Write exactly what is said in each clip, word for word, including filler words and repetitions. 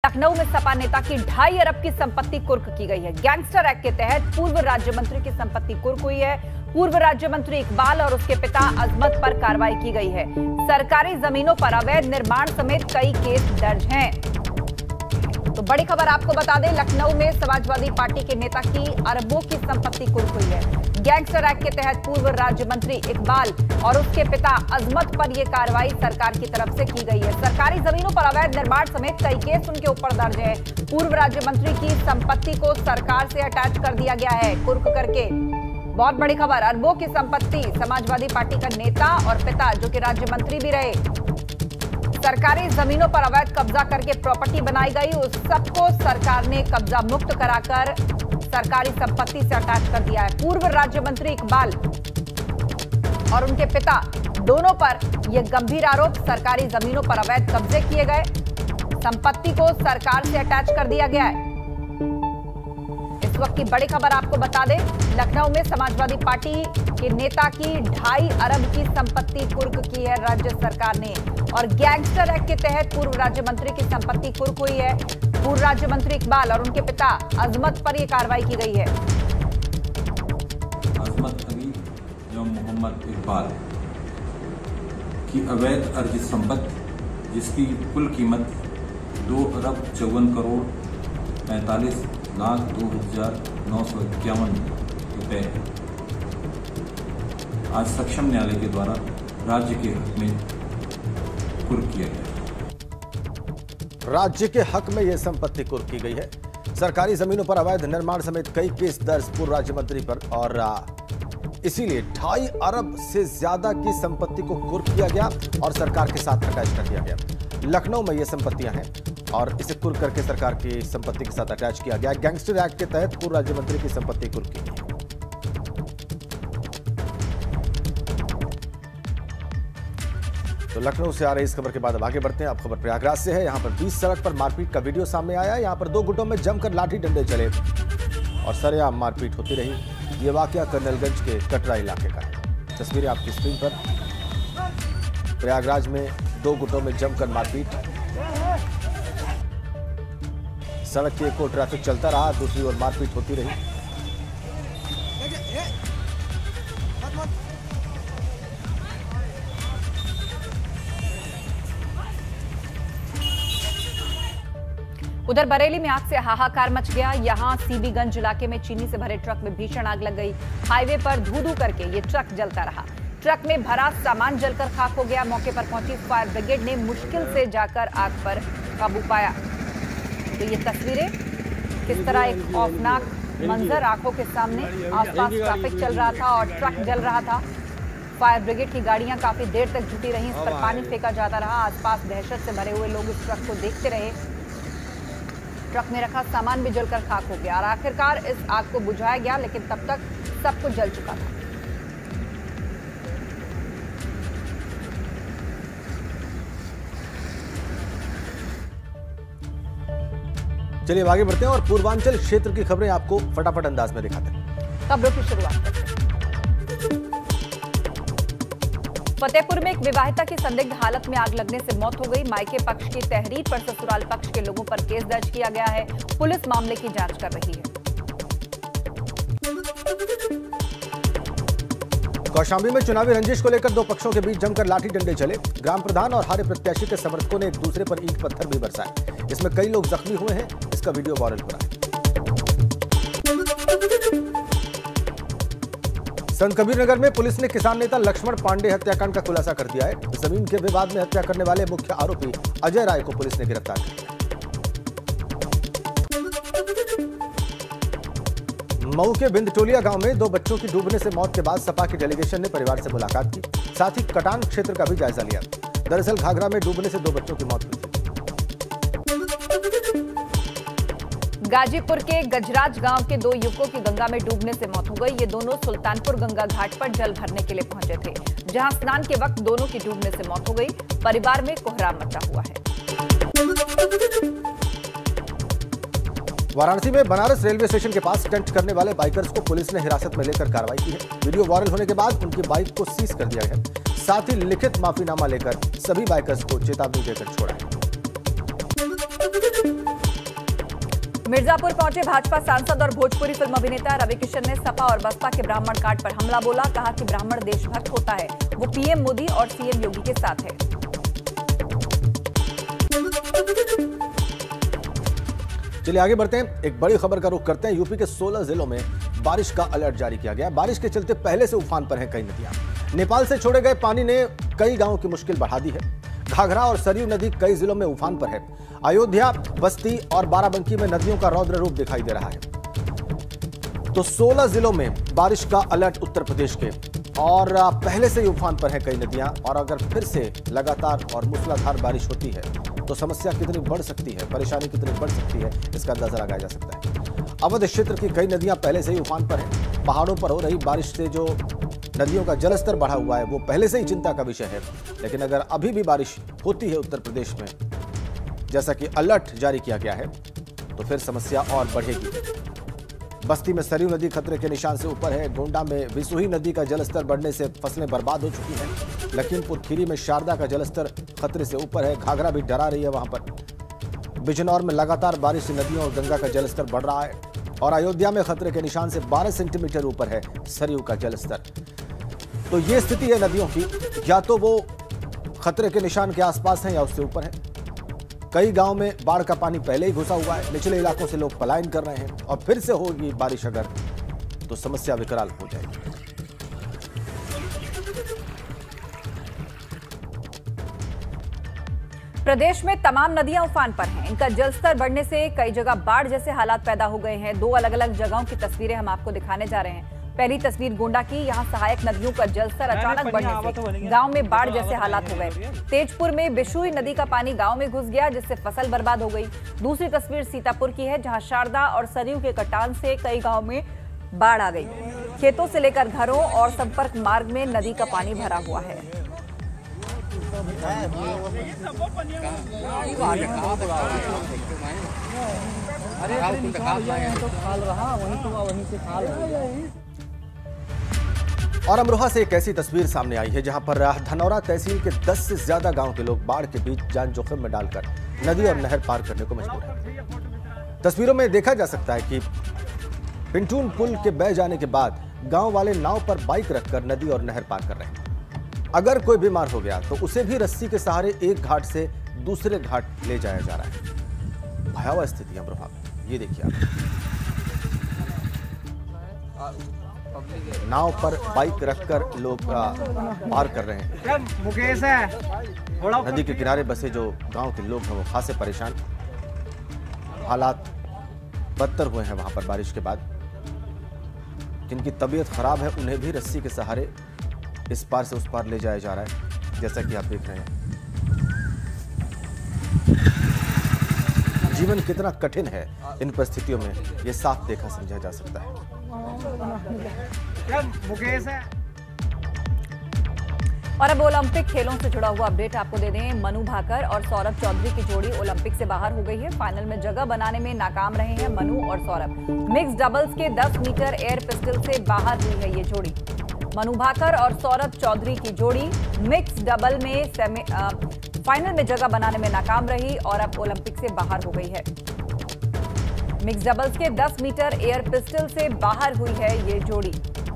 लखनऊ में सपा नेता की ढाई अरब की संपत्ति कुर्क की गई है। गैंगस्टर एक्ट के तहत पूर्व राज्य मंत्री की संपत्ति कुर्क हुई है। पूर्व राज्य मंत्री इकबाल और उसके पिता अजमत पर कार्रवाई की गई है। सरकारी जमीनों पर अवैध निर्माण समेत कई केस दर्ज हैं। तो बड़ी खबर आपको बता दें, लखनऊ में समाजवादी पार्टी के नेता की अरबों की संपत्ति कुर्क हुई है। गैंगस्टर एक्ट के तहत पूर्व राज्य मंत्री इकबाल और उसके पिता अजमत पर यह कार्रवाई सरकार की तरफ से की गई है। सरकारी जमीनों पर अवैध निर्माण समेत कई केस उनके ऊपर दर्ज है। पूर्व राज्य मंत्री की संपत्ति को सरकार से अटैच कर दिया गया है कुर्क करके। बहुत बड़ी खबर, अरबों की संपत्ति, समाजवादी पार्टी का नेता और पिता जो कि राज्य मंत्री भी रहे, सरकारी जमीनों पर अवैध कब्जा करके प्रॉपर्टी बनाई गई, उस सबको सरकार ने कब्जा मुक्त कराकर सरकारी संपत्ति से अटैच कर दिया है। पूर्व राज्य मंत्री इकबाल और उनके पिता दोनों पर यह गंभीर आरोप, सरकारी जमीनों पर अवैध कब्जे किए गए, संपत्ति को सरकार से अटैच कर दिया गया है। इस वक्त की बड़ी खबर आपको बता दें, लखनऊ में समाजवादी पार्टी के नेता की ढाई अरब की संपत्ति कुर्क की है राज्य सरकार ने। और गैंगस्टर एक्ट के तहत पूर्व राज्य मंत्री की संपत्ति कुर्क हुई है। पूर्व राज्य मंत्री इकबाल और उनके पिता अजमत पर यह कार्रवाई की गई है। अजमत अली एवं मोहम्मद इकबाल की अवैध अर्जित संपत्ति जिसकी कुल कीमत दो अरब चौवन करोड़ पैंतालीस लाख दो हजार नौ सौ इक्यावन रुपये आज सक्षम न्यायालय के द्वारा राज्य के हक में कुर्क किया गया। राज्य के हक में यह संपत्ति कुर्क की गई है। सरकारी जमीनों पर अवैध निर्माण समेत कई केस दर्ज पूर्व राज्य मंत्री पर, और इसीलिए ढाई अरब से ज्यादा की संपत्ति को कुर्क किया गया और सरकार के साथ अटैच कर दिया गया। लखनऊ में ये संपत्तियां हैं और इसे कुर्क करके सरकार की संपत्ति के साथ अटैच किया गया। गैंगस्टर एक्ट के तहत पूर्व राज्य मंत्री की संपत्ति कुर्क की गई। तो लखनऊ से आ रही इस खबर के बाद अब आगे बढ़ते हैं। अब खबर प्रयागराज से है। यहां पर बीच सड़क पर मारपीट का वीडियो सामने आया। यहां पर दो गुटों में जमकर लाठी डंडे चले और सरेआम मारपीट होती रही। यह वाकया कर्नलगंज के कटरा इलाके का है। तस्वीरें आपकी स्क्रीन पर। प्रयागराज में दो गुटों में जमकर मारपीट। सड़क की एक ओर ट्रैफिक चलता रहा, दूसरी ओर मारपीट होती रही। उधर बरेली में आग से हाहाकार मच गया। यहां सीबीगंज इलाके में चीनी से भरे ट्रक में भीषण आग लग गई। हाईवे पर धू धू करके ये ट्रक जलता रहा। ट्रक में भरा सामान जलकर खाक हो गया। मौके पर पहुंची फायर ब्रिगेड ने मुश्किल से जाकर आग पर काबू पाया। तो ये तस्वीरें, किस तरह एक खौफनाक मंजर आंखों के सामने। आसपास ट्रैफिक चल रहा था और ट्रक जल रहा था। फायर ब्रिगेड की गाड़ियां काफी देर तक जुटी रहीं, इस पर पानी फेंका जाता रहा। आसपास दहशत से भरे हुए लोग इस ट्रक को देखते रहे। ट्रक में रखा सामान भी जलकर खाक हो गया और आखिरकार इस आग को बुझाया गया, लेकिन तब तक सब कुछ जल चुका था। चलिए आगे बढ़ते हैं और पूर्वांचल क्षेत्र की खबरें आपको फटाफट अंदाज में दिखाते हैं। खबरों की शुरुआत करते हैं। फतेहपुर में एक विवाहिता की संदिग्ध हालत में आग लगने से मौत हो गई। मायके पक्ष की तहरीर पर ससुराल पक्ष के लोगों पर केस दर्ज किया गया है। पुलिस मामले की जांच कर रही है। कौशाम्बी में चुनावी रंजिश को लेकर दो पक्षों के बीच जमकर लाठी डंडे चले। ग्राम प्रधान और हारे प्रत्याशी के समर्थकों ने एक दूसरे पर ईंट पत्थर भी बरसाए। इसमें कई लोग जख्मी हुए हैं। इसका वीडियो वायरल हो रहा है। संत कबीर नगर में पुलिस ने किसान नेता लक्ष्मण पांडे हत्याकांड का खुलासा कर दिया है। जमीन के विवाद में हत्या करने वाले मुख्य आरोपी अजय राय को पुलिस ने गिरफ्तार कर लिया। मऊ के बिंदटोलिया गांव में दो बच्चों की डूबने से मौत के बाद सपा की डेलीगेशन ने परिवार से मुलाकात की, साथ ही कटान क्षेत्र का भी जायजा लिया। दरअसल घाघरा में डूबने से दो बच्चों की मौत हुई थी। गाजीपुर के गजराज गांव के दो युवकों की गंगा में डूबने से मौत हो गई। ये दोनों सुल्तानपुर गंगा घाट पर जल भरने के लिए पहुंचे थे, जहां स्नान के वक्त दोनों की डूबने से मौत हो गई। परिवार में कोहराम मचा हुआ है। वाराणसी में बनारस रेलवे स्टेशन के पास टेंट करने वाले बाइकर्स को पुलिस ने हिरासत में लेकर कार्रवाई की है। वीडियो वायरल होने के बाद उनकी बाइक को सीज कर दिया गया। साथ ही लिखित माफीनामा लेकर सभी बाइकर्स को चेतावनी देकर छोड़ा है। मिर्जापुर पहुंचे भाजपा सांसद और भोजपुरी फिल्म अभिनेता रवि किशन ने सपा और बसपा के ब्राह्मण कार्ड पर हमला बोला। कहा कि ब्राह्मण देशभक्त होता है, वो पीएम मोदी और सीएम योगी के साथ है। चलिए आगे बढ़ते हैं, एक बड़ी खबर का रुख करते हैं। यूपी के सोलह जिलों में बारिश का अलर्ट जारी किया गया। बारिश के चलते पहले से उफान पर हैं कई नदियां। नेपाल से छोड़े गए पानी ने कई गांवों की मुश्किल बढ़ा दी है। घाघरा और सरयू नदी कई जिलों में उफान पर है। अयोध्या, बस्ती और बाराबंकी में नदियों का रौद्र रूप दिखाई दे रहा है। तो सोलह जिलों में बारिश का अलर्ट उत्तर प्रदेश के, और पहले से ही उफान पर है कई नदियां। और अगर फिर से लगातार और मूसलाधार बारिश होती है तो समस्या कितनी बढ़ सकती है, परेशानी कितनी बढ़ सकती है, इसका अंदाजा लगाया जा सकता है। अवध क्षेत्र की कई नदियां पहले से ही उफान पर हैं। पहाड़ों पर हो रही बारिश से जो नदियों का जलस्तर बढ़ा हुआ है वो पहले से ही चिंता का विषय है। लेकिन अगर अभी भी बारिश होती है उत्तर प्रदेश में, जैसा कि अलर्ट जारी किया गया है, तो फिर समस्या और बढ़ेगी। बस्ती में सरयू नदी खतरे के निशान से ऊपर है। गोंडा में विसुही नदी का जलस्तर बढ़ने से फसलें बर्बाद हो चुकी हैं। लखीमपुर खीरी में शारदा का जलस्तर खतरे से ऊपर है। घाघरा भी डरा रही है वहां पर। बिजनौर में लगातार बारिश से नदियों और गंगा का जलस्तर बढ़ रहा है। और अयोध्या में खतरे के निशान से बारह सेंटीमीटर ऊपर है सरयू का जलस्तर। तो ये स्थिति है नदियों की, या तो वो खतरे के निशान के आसपास हैं या उससे ऊपर है। कई गांव में बाढ़ का पानी पहले ही घुसा हुआ है। निचले इलाकों से लोग पलायन कर रहे हैं और फिर से होगी बारिश अगर, तो समस्या विकराल हो जाएगी। प्रदेश में तमाम नदियां उफान पर हैं। इनका जलस्तर बढ़ने से कई जगह बाढ़ जैसे हालात पैदा हो गए हैं। दो अलग अलग जगहों की तस्वीरें हम आपको दिखाने जा रहे हैं। पहली तस्वीर गोंडा की, यहां सहायक नदियों का जलस्तर अचानक बढ़ने से गांव में बाढ़ जैसे हालात हो गए। तेजपुर में बिशुई नदी का पानी गांव में घुस गया, जिससे फसल बर्बाद हो गई। दूसरी तस्वीर सीतापुर की है, जहां शारदा और सरयू के कटान से कई गांव में बाढ़ आ गई। खेतों से लेकर घरों और संपर्क मार्ग में नदी का पानी भरा हुआ है। और अमरोहा से एक ऐसी तस्वीर सामने आई है जहां पर धनौरा तहसील के दस से ज्यादा गांव के लोग बाढ़ के बीच जान जोखिम में डालकर नदी और नहर पार करने को मजबूर हैं। तस्वीरों में देखा जा सकता है कि पिंटून पुल के बह जाने के बाद गांव वाले नाव पर बाइक रखकर नदी और नहर पार कर रहे हैं। अगर कोई बीमार हो गया तो उसे भी रस्सी के सहारे एक घाट से दूसरे घाट ले जाया जा रहा है। भयावह स्थिति अमरोहा में, ये देखिए आप। नाव पर बाइक रखकर लोग पार कर रहे हैं। मुकेश है। नदी के किनारे बसे जो गांव के लोग हैं वो खासे परेशान। हालात बदतर हुए हैं वहां पर बारिश के बाद। जिनकी तबीयत खराब है उन्हें भी रस्सी के सहारे इस पार से उस पार ले जाया जा रहा है, जैसा कि आप देख रहे हैं। जीवन कितना कठिन है इन परिस्थितियों में, ये साफ देखा समझा जा सकता है। मुकेश है। और अब ओलंपिक खेलों से जुड़ा हुआ अपडेट आपको दे दें। मनु भाकर और सौरभ चौधरी की जोड़ी ओलंपिक से बाहर हो गई है। फाइनल में जगह बनाने में नाकाम रहे हैं मनु और सौरभ। मिक्स डबल्स के दस मीटर एयर पिस्टल से बाहर हुई है ये जोड़ी। मनु भाकर और सौरभ चौधरी की जोड़ी मिक्स डबल में सेमी आ, फाइनल में जगह बनाने में नाकाम रही और अब ओलंपिक से बाहर हो गई है। मिक्स डबल्स के दस मीटर एयर पिस्टल से बाहर हुई है ये जोड़ी।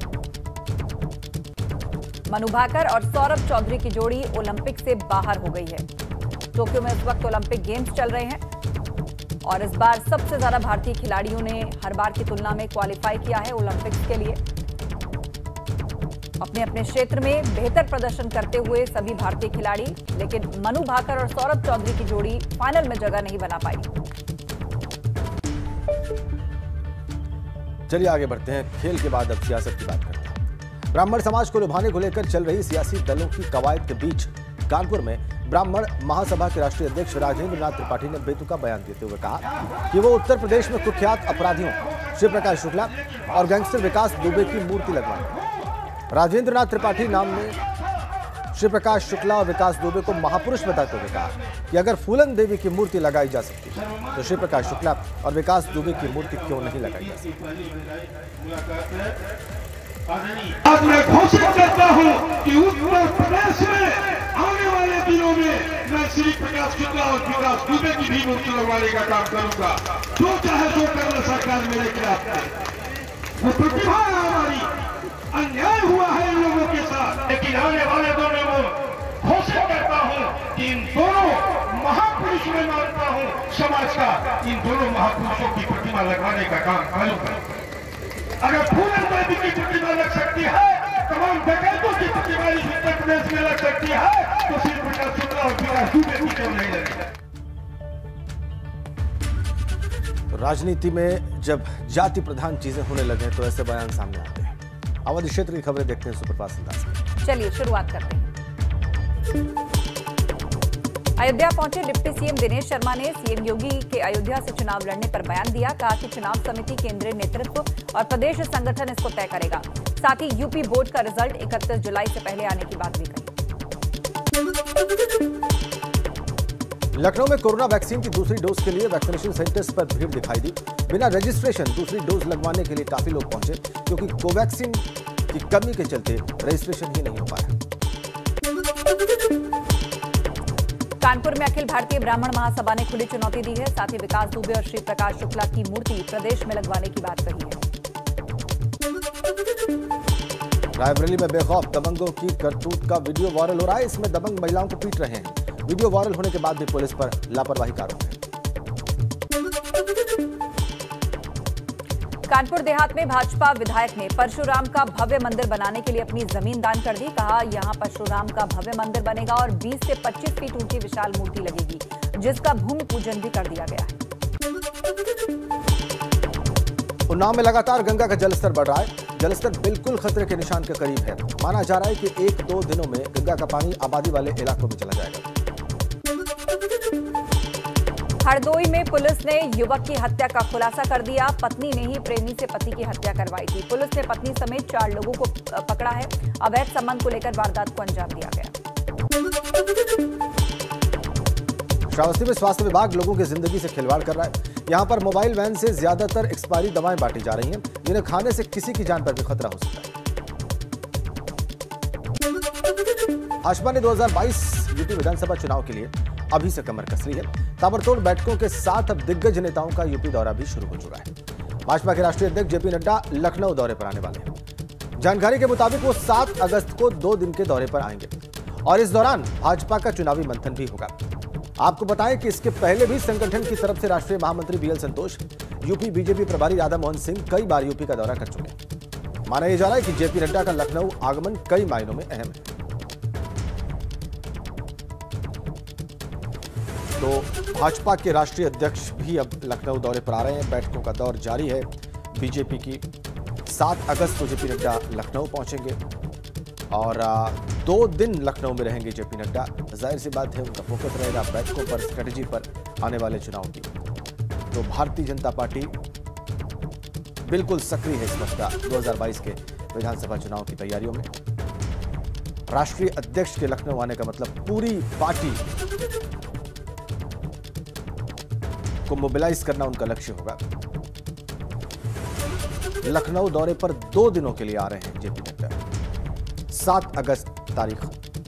मनु भाकर और सौरभ चौधरी की जोड़ी ओलंपिक से बाहर हो गई है। टोक्यो में इस वक्त ओलंपिक गेम्स चल रहे हैं और इस बार सबसे ज्यादा भारतीय खिलाड़ियों ने हर बार की तुलना में क्वालिफाई किया है ओलंपिक्स के लिए। अपने अपने क्षेत्र में बेहतर प्रदर्शन करते हुए सभी भारतीय खिलाड़ी, लेकिन मनु भाकर और सौरभ चौधरी की जोड़ी फाइनल में जगह नहीं बना पाई। चलिए आगे बढ़ते हैं। खेल के बाद अब सियासत की बात करते हैं। ब्राह्मण समाज को लुभाने को लेकर चल रही सियासी दलों की कवायद के बीच कानपुर में ब्राह्मण महासभा के राष्ट्रीय अध्यक्ष राजेंद्र नाथ त्रिपाठी ने बेतुका बयान देते हुए कहा कि वो उत्तर प्रदेश में कुख्यात अपराधियों शिव प्रकाश शुक्ला और गैंगस्टर विकास दुबे की मूर्ति लगवाएंगे। राजेंद्र नाथ त्रिपाठी नाम ने शिव प्रकाश शुक्ला और विकास दुबे को महापुरुष बताते हुए कहा कि अगर फूलन देवी की मूर्ति लगाई जा सकती है तो शिव प्रकाश शुक्ला और विकास दुबे की मूर्ति क्यों नहीं लगाई जा सकती। आज मैं घोषित करता हूं कि उत्तर प्रदेश में आने वाले दिनों में मैं श्री प्रकाश शुक्ला और विकास दुबे की भी मूर्ति लगवाने का काम करूंगा। जो चाहे सो करना सरकार मेरे खिलाफ है। वो प्रतिभा है हमारी। अन्याय हुआ है इन लोगों के साथ, लेकिन आने वाले दिनों में घोषणा करता हूं कि इन दोनों महापुरुष में मानता हूं समाज का, इन दोनों महापुरुषों की प्रतिमा लगवाने का काम करूंगा। अगर फूलन देवी की प्रतिमा लग सकती है, तमाम डकैतों की प्रतिमा इस उत्तर प्रदेश में लग सकती है, तो श्री प्रकाश शुक्ला और विकास दुबे की क्यों नहीं लगेगी? राजनीति में जब जाति प्रधान चीजें होने लगे तो ऐसे बयान सामने आते हैं। अवध क्षेत्र की खबरें देखते हैं सुपरफास्ट अंदाज में। चलिए शुरुआत करते हैं। अयोध्या पहुंचे डिप्टी सीएम दिनेश शर्मा ने सीएम योगी के अयोध्या से चुनाव लड़ने पर बयान दिया। कहा कि चुनाव समिति, केंद्रीय नेतृत्व और प्रदेश संगठन इसको तय करेगा। साथ ही यूपी बोर्ड का रिजल्ट इकतीस जुलाई से पहले आने की बात भी कही। लखनऊ में कोरोना वैक्सीन की दूसरी डोज के लिए वैक्सीनेशन सेंटर्स पर भीड़ दिखाई दी। बिना रजिस्ट्रेशन दूसरी डोज लगवाने के लिए काफी लोग पहुंचे, क्योंकि कोवैक्सीन की कमी के चलते रजिस्ट्रेशन ही नहीं हो पाया। कानपुर में अखिल भारतीय ब्राह्मण महासभा ने खुली चुनौती दी है। साथ ही विकास दुबे और श्री प्रकाश शुक्ला की मूर्ति प्रदेश में लगवाने की बात कही है। रायबरेली में बेखौफ दबंगों की करतूत का वीडियो वायरल हो रहा है। इसमें दबंग महिलाओं को पीट रहे हैं। वीडियो वायरल होने के बाद भी पुलिस पर लापरवाही का आरोप है। कानपुर देहात में भाजपा विधायक ने परशुराम का भव्य मंदिर बनाने के लिए अपनी जमीन दान कर दी। कहा, यहां परशुराम का भव्य मंदिर बनेगा और बीस से पच्चीस फीट ऊंची विशाल मूर्ति लगेगी, जिसका भूमि पूजन भी कर दिया गया है। उन्नाव में लगातार गंगा का जलस्तर बढ़ रहा है। जलस्तर बिल्कुल खतरे के निशान के करीब है। माना जा रहा है कि एक दो दिनों में गंगा का पानी आबादी वाले इलाकों में चला जाएगा। हरदोई में पुलिस ने युवक की हत्या का खुलासा कर दिया। पत्नी ने ही प्रेमी से पति की हत्या करवाई थी। पुलिस ने पत्नी समेत चार लोगों को पकड़ा है। अवैध संबंध को लेकर वारदात को अंजाम दिया गया। श्रावस्ती में स्वास्थ्य विभाग लोगों की जिंदगी से खिलवाड़ कर रहा है। यहां पर मोबाइल वैन से ज्यादातर एक्सपायरी दवाएं बांटी जा रही हैं, जिन्हें खाने से किसी की जान पर भी खतरा हो सकता है। भाजपा ने दो हज़ार बाईस यूपी विधानसभा चुनाव के लिए अभी से कमर कस ली है। ताबड़तोड़ बैठकों के साथ अब दिग्गज नेताओं का यूपी दौरा भी शुरू हो चुका है। भाजपा के राष्ट्रीय अध्यक्ष जेपी नड्डा लखनऊ दौरे पर आने वाले हैं। जानकारी के मुताबिक वो सात अगस्त को दो दिन के दौरे पर आएंगे और इस दौरान भाजपा का चुनावी मंथन भी होगा। आपको बताएं कि इसके पहले भी संगठन की तरफ से राष्ट्रीय महामंत्री बीएल संतोष, यूपी बीजेपी प्रभारी राधा मोहन सिंह कई बार यूपी का दौरा कर चुके हैं। माना यह जा रहा है कि जेपी नड्डा का लखनऊ आगमन कई मायनों में अहम है। तो भाजपा के राष्ट्रीय अध्यक्ष भी अब लखनऊ दौरे पर आ रहे हैं। बैठकों का दौर जारी है बीजेपी की। सात अगस्त को जेपी नड्डा लखनऊ पहुंचेंगे और दो दिन लखनऊ में रहेंगे जेपी नड्डा। जाहिर सी बात है, उनका फोकस रहेगा बैठकों पर, स्ट्रेटजी पर आने वाले चुनाव की। तो भारतीय जनता पार्टी बिल्कुल सक्रिय है इस वक्त दो हज़ार बाईस के विधानसभा चुनाव की तैयारियों में। राष्ट्रीय अध्यक्ष के लखनऊ आने का मतलब पूरी पार्टी को मोबिलाइज करना उनका लक्ष्य होगा। लखनऊ दौरे पर दो दिनों के लिए आ रहे हैं जेपी नड्डा। सात अगस्त तारीख।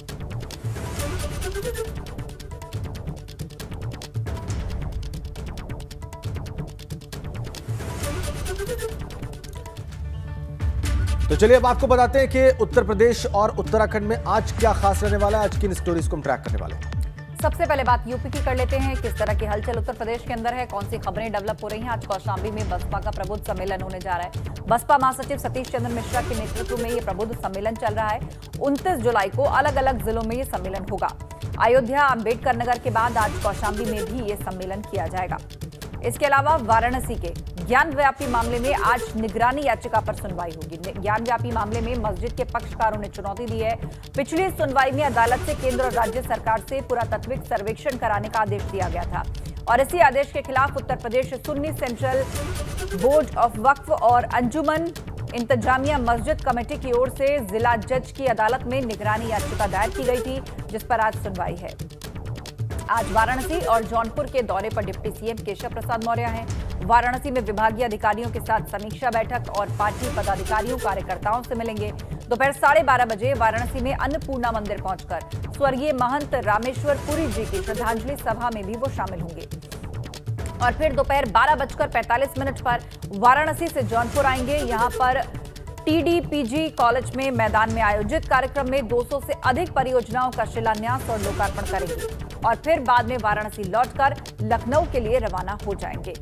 तो चलिए अब आपको बताते हैं कि उत्तर प्रदेश और उत्तराखंड में आज क्या खास रहने वाला है। आज किन स्टोरीज को हम ट्रैक करने वाले हैं। सबसे पहले बात यूपी की कर लेते हैं। किस तरह की हलचल उत्तर प्रदेश के अंदर है, कौन सी खबरें डेवलप हो रही हैं। आज कौशाम्बी में बसपा का प्रबुद्ध सम्मेलन होने जा रहा है। बसपा महासचिव सतीश चंद्र मिश्रा के नेतृत्व में ये प्रबुद्ध सम्मेलन चल रहा है। उनतीस जुलाई को अलग अलग जिलों में ये सम्मेलन होगा। अयोध्या, अंबेडकर नगर के बाद आज कौशाम्बी में भी ये सम्मेलन किया जाएगा। इसके अलावा वाराणसी के ज्ञानव्यापी मामले में आज निगरानी याचिका पर सुनवाई होगी। ज्ञानव्यापी मामले में मस्जिद के पक्षकारों ने चुनौती दी है। पिछली सुनवाई में अदालत से केंद्र और राज्य सरकार से पुरातात्विक सर्वेक्षण कराने का आदेश दिया गया था और इसी आदेश के खिलाफ Uttar Pradesh Sunni central board of Waqf और अंजुमन इंतजामिया मस्जिद कमेटी की ओर से जिला जज की अदालत में निगरानी याचिका दायर की गई थी, जिस पर आज सुनवाई है। आज वाराणसी और जौनपुर के दौरे पर डिप्टी सीएम केशव प्रसाद मौर्य हैं। वाराणसी में विभागीय अधिकारियों के साथ समीक्षा बैठक और पार्टी पदाधिकारियों कार्यकर्ताओं से मिलेंगे। दोपहर साढ़े बारह बजे वाराणसी में अन्नपूर्णा मंदिर पहुंचकर स्वर्गीय महंत रामेश्वर पुरी जी की श्रद्धांजलि सभा में भी वो शामिल होंगे। और फिर दोपहर बारह बजकर पैंतालीस मिनट पर वाराणसी से जौनपुर आएंगे। यहां पर टीडीपीजी कॉलेज में मैदान में आयोजित कार्यक्रम में दो सौ से अधिक परियोजनाओं का शिलान्यास और लोकार्पण करेंगे और फिर बाद में वाराणसी लौटकर लखनऊ के लिए रवाना हो जाएंगे।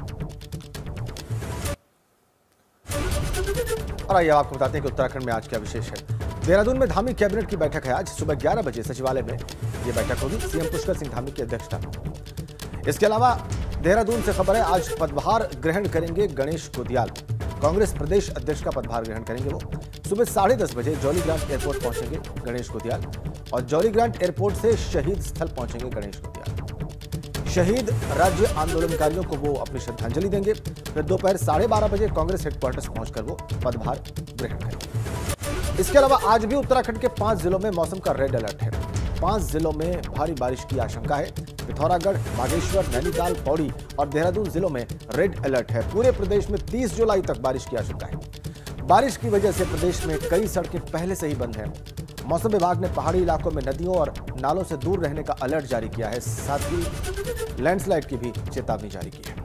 और आइए आपको बताते हैं कि उत्तराखंड में आज क्या विशेष है। देहरादून में धामी कैबिनेट की बैठक है। आज सुबह ग्यारह बजे सचिवालय में यह बैठक होगी। सीएम पुष्कर सिंह धामी की अध्यक्षता में। इसके अलावा देहरादून से खबर है, आज पदभार ग्रहण करेंगे गणेश गोदियाल। कांग्रेस प्रदेश अध्यक्ष का पदभार ग्रहण करेंगे वो। सुबह साढ़े दस बजे जौली ग्रांट एयरपोर्ट पहुंचेंगे गणेश गोदियाल और जौली ग्रांट एयरपोर्ट से शहीद स्थल पहुंचेंगे गणेश गोदियाल। शहीद राज्य आंदोलनकारियों को वो अपनी श्रद्धांजलि देंगे। फिर दोपहर साढ़े बारह बजे कांग्रेस हेडक्वार्टर्स पहुंचकर वो पदभार ग्रहण करेंगे। इसके अलावा आज भी उत्तराखंड के पांच जिलों में मौसम का रेड अलर्ट है। पांच जिलों में भारी बारिश की आशंका है। पिथौरागढ़, बागेश्वर, नैनीताल, पौड़ी और देहरादून जिलों में रेड अलर्ट है। पूरे प्रदेश में तीस जुलाई तक बारिश की आशंका है। बारिश की वजह से प्रदेश में कई सड़कें पहले से ही बंद हैं। मौसम विभाग ने पहाड़ी इलाकों में नदियों और नालों से दूर रहने का अलर्ट जारी किया है। साथ ही लैंडस्लाइड की भी चेतावनी जारी की है।